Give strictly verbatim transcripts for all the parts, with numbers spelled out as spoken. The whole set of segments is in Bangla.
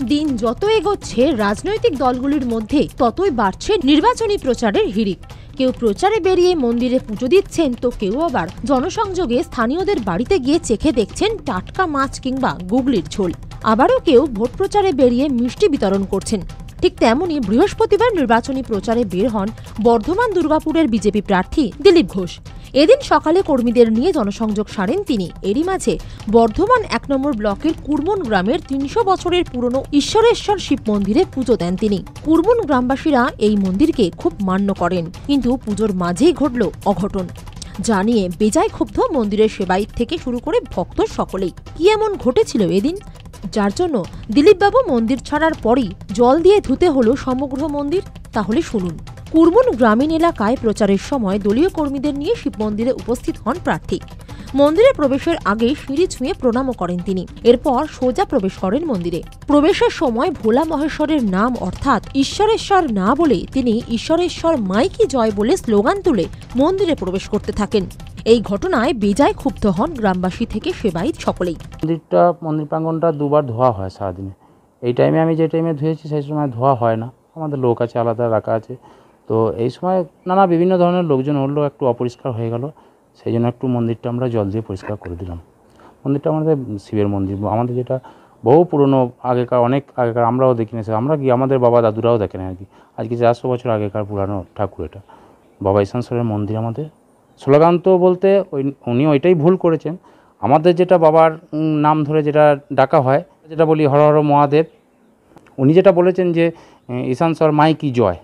দিন যত এগোচ্ছে রাজনৈতিক দলগুলির মধ্যে ততই বাড়ছে নির্বাচনী প্রচারের হিড়িক। কেউ প্রচারে বেরিয়ে মন্দিরে পুজো দিচ্ছেন, তো কেউ আবার জনসংযোগে স্থানীয়দের বাড়িতে গিয়ে চেখে দেখছেন টাটকা মাছ কিংবা গুগলির ঝোল। আবারও কেউ ভোট প্রচারে বেরিয়ে মিষ্টি বিতরণ করছেন। ঠিক তেমনই বৃহস্পতিবার নির্বাচনী প্রচারে বের হন বর্ধমান দুর্গাপুরের বিজেপি প্রার্থী দিলীপ ঘোষ। এদিন সকালে কর্মীদের নিয়ে জনসংযোগ সারেন তিনি। এরই মাঝে বর্ধমান এক নম্বর ব্লকের কুরমুন গ্রামের তিনশো বছরের পুরনো ঈশ্বরেশ্বর শিব মন্দিরে পুজো দেন তিনি। কুরমুন গ্রামবাসীরা এই মন্দিরকে খুব মান্য করেন, কিন্তু পুজোর মাঝেই ঘটল অঘটন, যা নিয়ে বেজায় ক্ষুব্ধ মন্দিরের সেবায়িত থেকে শুরু করে ভক্ত সকলেই। কি এমন ঘটেছিল এদিন, যার জন্য দিলীপবাবু মন্দির ছাড়ার পরই জল দিয়ে ধুতে হলো সমগ্র মন্দির? তাহলে শুনুন। কুরমুন গ্রামীণ এলাকায় প্রচারের সময় দলীয় কর্মীদের নিয়ে শিব মন্দিরে উপস্থিত হন প্রার্থী। মন্দিরে প্রবেশের আগে সিঁড়ি ছুঁয়ে প্রণামও করেন তিনি। এরপর সোজা প্রবেশ করেন মন্দিরে। প্রবেশের সময় ভোলা মহেশ্বরের নাম অর্থাৎ ঈশ্বরেশ্বর না বলে তিনি ঈশ্বরেশ্বর মাইকি জয় বলে স্লোগান তুলে মন্দিরে প্রবেশ করতে থাকেন। এই ঘটনায় বেজায় ক্ষুব্ধ হন গ্রামবাসী থেকে সেবায়িত সকলেই। মন্দিরটা মন্দির প্রাঙ্গণটা দুবার ধোয়া হয় সারাদিনে। এই টাইমে আমি যে টাইমে ধুয়েছি সেই সময় ধোয়া হয় না, আমাদের লোক আছে, আলাদা রাখা আছে। তো এই সময় নানা বিভিন্ন ধরনের লোকজন উঠলো, একটু অপরিষ্কার হয়ে গেল, সেই জন্য একটু মন্দিরটা আমরা জল দিয়ে পরিষ্কার করে দিলাম। মন্দিরটা আমাদের শিবের মন্দির, আমাদের যেটা বহু পুরনো, আগেকার অনেক আগেকার, আমরাও দেখি নিয়েছি, আমরা কি আমাদের বাবা দাদুরাও দেখেন আর কি, আজকে চারশো বছর আগেকার পুরানো ঠাকুর এটা, বাবা ঈশ্বরের মন্দির আমাদের। স্লোগান তো বলতে ওই উনি ওইটাই ভুল করেছেন। আমাদের যেটা বাবার নাম ধরে যেটা ডাকা হয়, যেটা বলি হর হর মহাদেব, উনি যেটা বলেছেন যে ঈশ্বর মাইকি জয়,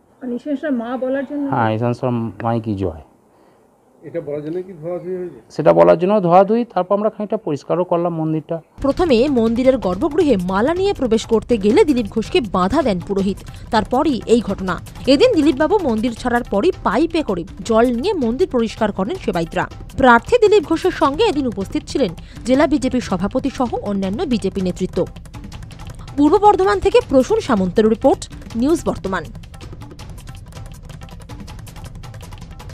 মা বলার জন্য, হ্যাঁ ঈশ্বর মাইকি জয়, এটা বলার জন্য কি ধোয়াধুয়ি হয়েছে? সেটা বলার জন্য ধোয়াধুয়ি। তারপর আমরা খানিকটা পরিষ্কারও করলাম মন্দিরটা। প্রথমে মন্দিরের গর্ভগৃহে মালা নিয়ে প্রবেশ করতে গেলে দিলীপ ঘোষকে বাধা দেন পুরোহিত। তারপরই এই ঘটনা। এদিন দিলীপবাবু মন্দির ছাড়ার পরই পাইপে করে জল নিয়ে মন্দির পরিষ্কার করেন সেবায়িতরা। প্রার্থী দিলীপ ঘোষের সঙ্গে এদিন উপস্থিত ছিলেন জেলা বিজেপির সভাপতি সহ অন্যান্য বিজেপি নেতৃত্ব। পূর্ব বর্ধমান থেকে প্রসূন সামন্তের রিপোর্ট, নিউজ বর্তমান।